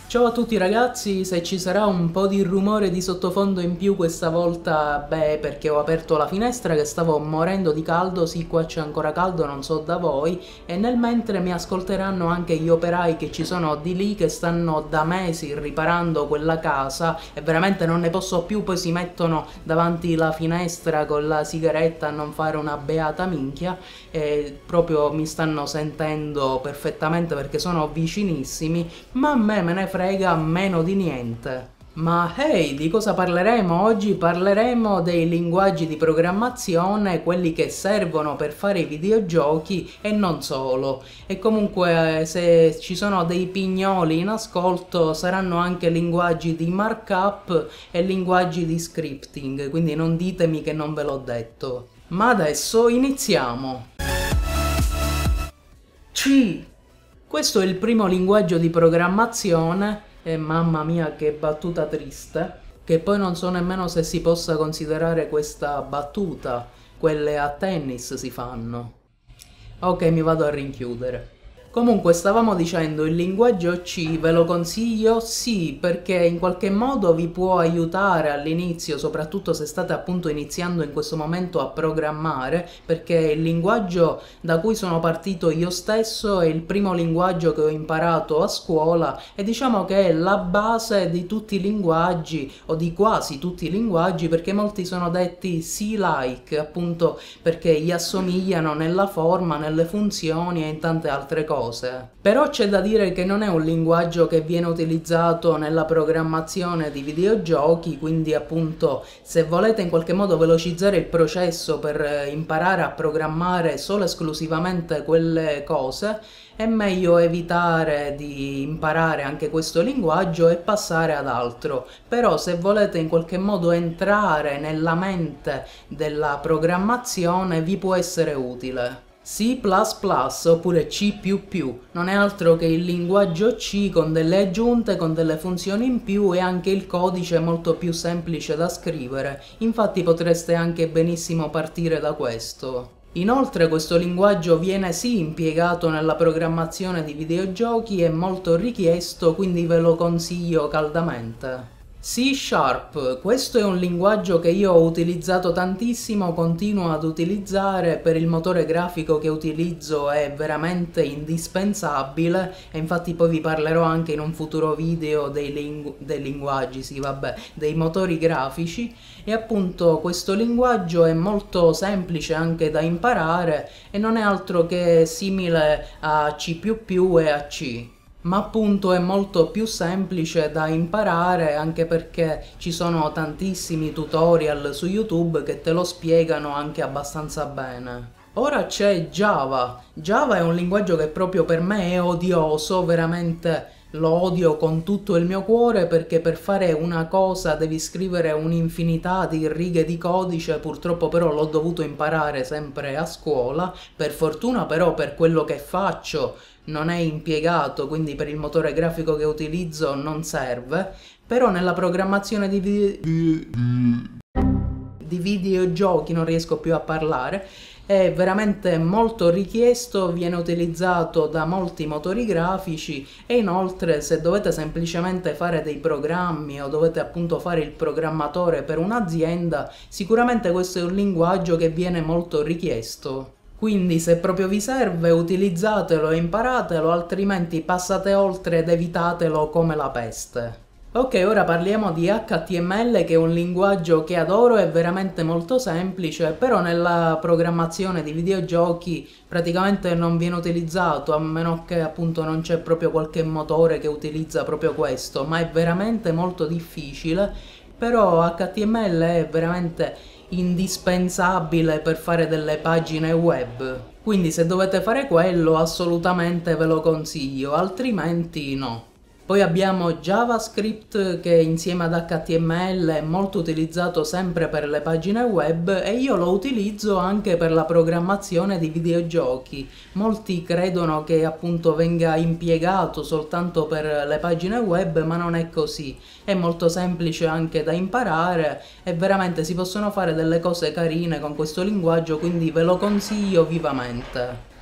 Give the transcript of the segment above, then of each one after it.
Ciao a tutti ragazzi, se ci sarà un po' di rumore di sottofondo in più questa volta, beh, perché ho aperto la finestra che stavo morendo di caldo, sì, qua c'è ancora caldo, non so da voi, e nel mentre mi ascolteranno anche gli operai che ci sono di lì che stanno da mesi riparando quella casa e veramente non ne posso più, poi si mettono davanti la finestra con la sigaretta a non fare una beata minchia e proprio mi stanno sentendo perfettamente perché sono vicinissimi, ma a me ne frega meno di niente. Ma hey, di cosa parleremo oggi? Parleremo dei linguaggi di programmazione, quelli che servono per fare i videogiochi e non solo. E comunque se ci sono dei pignoli in ascolto saranno anche linguaggi di markup e linguaggi di scripting, quindi non ditemi che non ve l'ho detto. Ma adesso iniziamo! C. Questo è il primo linguaggio di programmazione e mamma mia che battuta triste, che poi non so nemmeno se si possa considerare questa battuta, quelle a tennis si fanno. Ok, mi vado a rinchiudere. Comunque stavamo dicendo il linguaggio C ve lo consiglio? Sì, perché in qualche modo vi può aiutare all'inizio, soprattutto se state appunto iniziando in questo momento a programmare, perché il linguaggio da cui sono partito io stesso è il primo linguaggio che ho imparato a scuola e diciamo che è la base di tutti i linguaggi o di quasi tutti i linguaggi, perché molti sono detti C-like, appunto perché gli assomigliano nella forma, nelle funzioni e in tante altre cose. Però c'è da dire che non è un linguaggio che viene utilizzato nella programmazione di videogiochi, quindi appunto se volete in qualche modo velocizzare il processo per imparare a programmare solo esclusivamente quelle cose, è meglio evitare di imparare anche questo linguaggio e passare ad altro. Però se volete in qualche modo entrare nella mente della programmazione vi può essere utile. C++ oppure C++ non è altro che il linguaggio C con delle aggiunte, con delle funzioni in più e anche il codice è molto più semplice da scrivere, infatti potreste anche benissimo partire da questo. Inoltre questo linguaggio viene sì impiegato nella programmazione di videogiochi, è molto richiesto, quindi ve lo consiglio caldamente. C#, questo è un linguaggio che io ho utilizzato tantissimo, continuo ad utilizzare, per il motore grafico che utilizzo è veramente indispensabile e infatti poi vi parlerò anche in un futuro video dei linguaggi, sì vabbè, dei motori grafici e appunto questo linguaggio è molto semplice anche da imparare e non è altro che simile a C++ e a C. Ma appunto è molto più semplice da imparare anche perché ci sono tantissimi tutorial su YouTube che te lo spiegano anche abbastanza bene. Ora c'è Java. Java è un linguaggio che proprio per me è odioso, veramente lo odio con tutto il mio cuore perché per fare una cosa devi scrivere un'infinità di righe di codice, purtroppo però l'ho dovuto imparare sempre a scuola, per fortuna però per quello che faccio non è impiegato, quindi per il motore grafico che utilizzo non serve, però nella programmazione di videogiochi non riesco più a parlare, è veramente molto richiesto, viene utilizzato da molti motori grafici e inoltre se dovete semplicemente fare dei programmi o dovete appunto fare il programmatore per un'azienda, sicuramente questo è un linguaggio che viene molto richiesto. Quindi se proprio vi serve utilizzatelo e imparatelo, altrimenti passate oltre ed evitatelo come la peste. Ok, ora parliamo di HTML, che è un linguaggio che adoro, è veramente molto semplice, però nella programmazione di videogiochi praticamente non viene utilizzato, a meno che appunto non c'è proprio qualche motore che utilizza proprio questo, ma è veramente molto difficile, però HTML è veramente indispensabile per fare delle pagine web. Quindi se dovete fare quello assolutamente ve lo consiglio, altrimenti no. Poi abbiamo JavaScript che insieme ad HTML è molto utilizzato sempre per le pagine web e io lo utilizzo anche per la programmazione di videogiochi. Molti credono che appunto venga impiegato soltanto per le pagine web, ma non è così. È molto semplice anche da imparare e veramente si possono fare delle cose carine con questo linguaggio, quindi ve lo consiglio vivamente.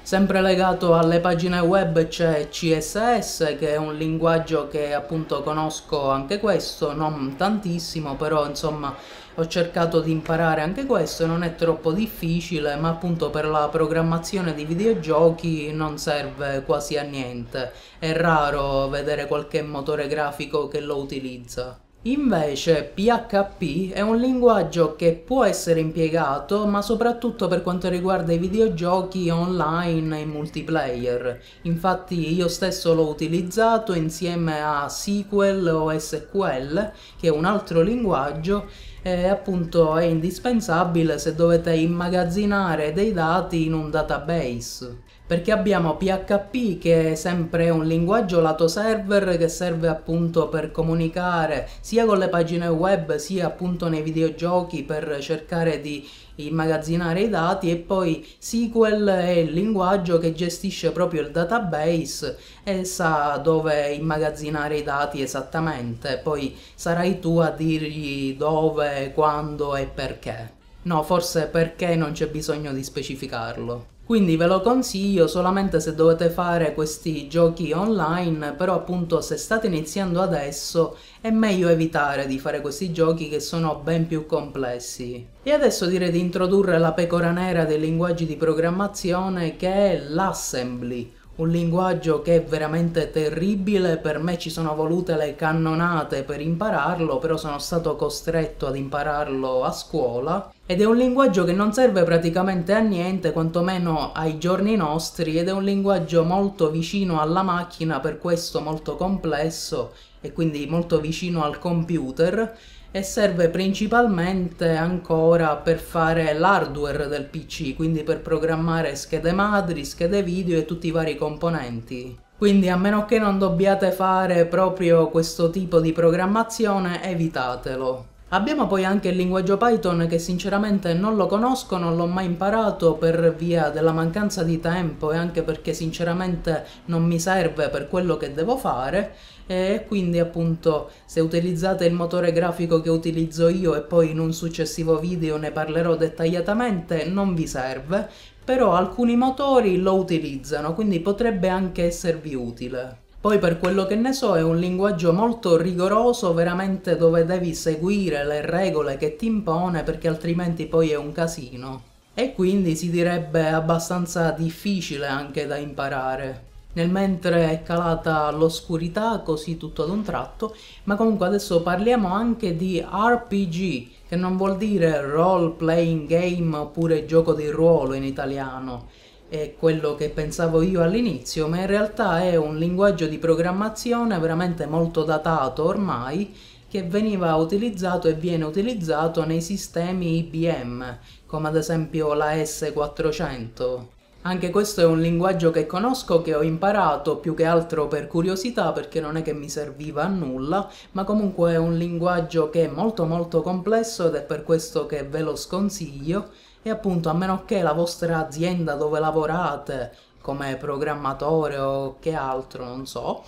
Sempre legato alle pagine web c'è CSS, che è un linguaggio che appunto conosco anche questo, non tantissimo, però insomma ho cercato di imparare anche questo, non è troppo difficile, ma appunto per la programmazione di videogiochi non serve quasi a niente. È raro vedere qualche motore grafico che lo utilizza. Invece PHP è un linguaggio che può essere impiegato, ma soprattutto per quanto riguarda i videogiochi online e multiplayer. Infatti io stesso l'ho utilizzato insieme a SQL o SQL, che è un altro linguaggio, e appunto è indispensabile se dovete immagazzinare dei dati in un database. Perché abbiamo PHP, che è sempre un linguaggio lato server che serve appunto per comunicare sia con le pagine web sia appunto nei videogiochi per cercare di immagazzinare i dati, e poi SQL è il linguaggio che gestisce proprio il database e sa dove immagazzinare i dati esattamente, poi sarai tu a dirgli dove, quando e perché. No, forse perché non c'è bisogno di specificarlo. Quindi ve lo consiglio solamente se dovete fare questi giochi online, però appunto se state iniziando adesso è meglio evitare di fare questi giochi che sono ben più complessi. E adesso direi di introdurre la pecora nera dei linguaggi di programmazione, che è l'Assembly. Un linguaggio che è veramente terribile, per me ci sono volute le cannonate per impararlo, però sono stato costretto ad impararlo a scuola. Ed è un linguaggio che non serve praticamente a niente, quantomeno ai giorni nostri, ed è un linguaggio molto vicino alla macchina, per questo molto complesso e quindi molto vicino al computer, e serve principalmente ancora per fare l'hardware del PC, quindi per programmare schede madri, schede video e tutti i vari componenti. Quindi a meno che non dobbiate fare proprio questo tipo di programmazione, evitatelo. Abbiamo poi anche il linguaggio Python, che sinceramente non lo conosco, non l'ho mai imparato per via della mancanza di tempo e anche perché sinceramente non mi serve per quello che devo fare, e quindi appunto se utilizzate il motore grafico che utilizzo io e poi in un successivo video ne parlerò dettagliatamente, non vi serve, però alcuni motori lo utilizzano, quindi potrebbe anche esservi utile. Poi per quello che ne so è un linguaggio molto rigoroso, veramente, dove devi seguire le regole che ti impone, perché altrimenti poi è un casino. E quindi si direbbe abbastanza difficile anche da imparare. Nel mentre è calata l'oscurità così tutto ad un tratto, ma comunque adesso parliamo anche di RPG, che non vuol dire role playing game oppure gioco di ruolo in italiano. È quello che pensavo io all'inizio, ma in realtà è un linguaggio di programmazione veramente molto datato ormai, che veniva utilizzato e viene utilizzato nei sistemi IBM, come ad esempio la S400. Anche questo è un linguaggio che conosco, che ho imparato più che altro per curiosità, perché non è che mi serviva a nulla, ma comunque è un linguaggio che è molto complesso ed è per questo che ve lo sconsiglio. E appunto, a meno che la vostra azienda dove lavorate come programmatore o che altro, non so,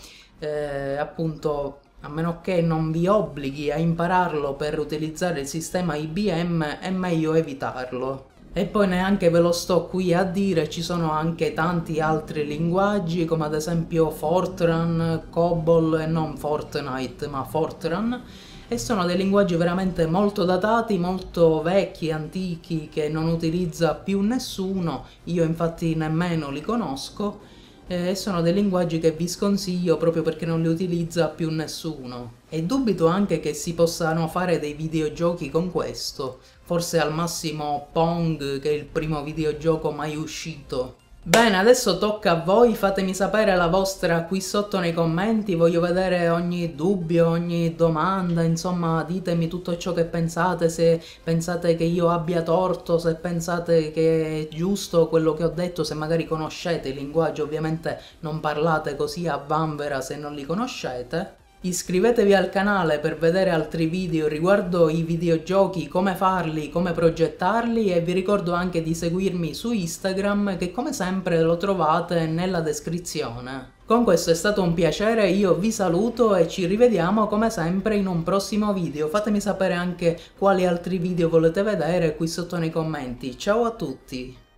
appunto, a meno che non vi obblighi a impararlo per utilizzare il sistema IBM, è meglio evitarlo. E poi neanche ve lo sto qui a dire, ci sono anche tanti altri linguaggi, come ad esempio Fortran, COBOL, e non Fortnite ma Fortran, e sono dei linguaggi veramente molto datati, molto vecchi, antichi, che non utilizza più nessuno, io infatti nemmeno li conosco, e sono dei linguaggi che vi sconsiglio proprio perché non li utilizza più nessuno. E dubito anche che si possano fare dei videogiochi con questo, forse al massimo Pong, che è il primo videogioco mai uscito. Bene, adesso tocca a voi, fatemi sapere la vostra qui sotto nei commenti, voglio vedere ogni dubbio, ogni domanda, insomma ditemi tutto ciò che pensate, se pensate che io abbia torto, se pensate che è giusto quello che ho detto, se magari conoscete il linguaggio, ovviamente non parlate così a vanvera se non li conoscete. Iscrivetevi al canale per vedere altri video riguardo i videogiochi, come farli, come progettarli, e vi ricordo anche di seguirmi su Instagram, che come sempre lo trovate nella descrizione. Con questo è stato un piacere, io vi saluto e ci rivediamo come sempre in un prossimo video. Fatemi sapere anche quali altri video volete vedere qui sotto nei commenti. Ciao a tutti!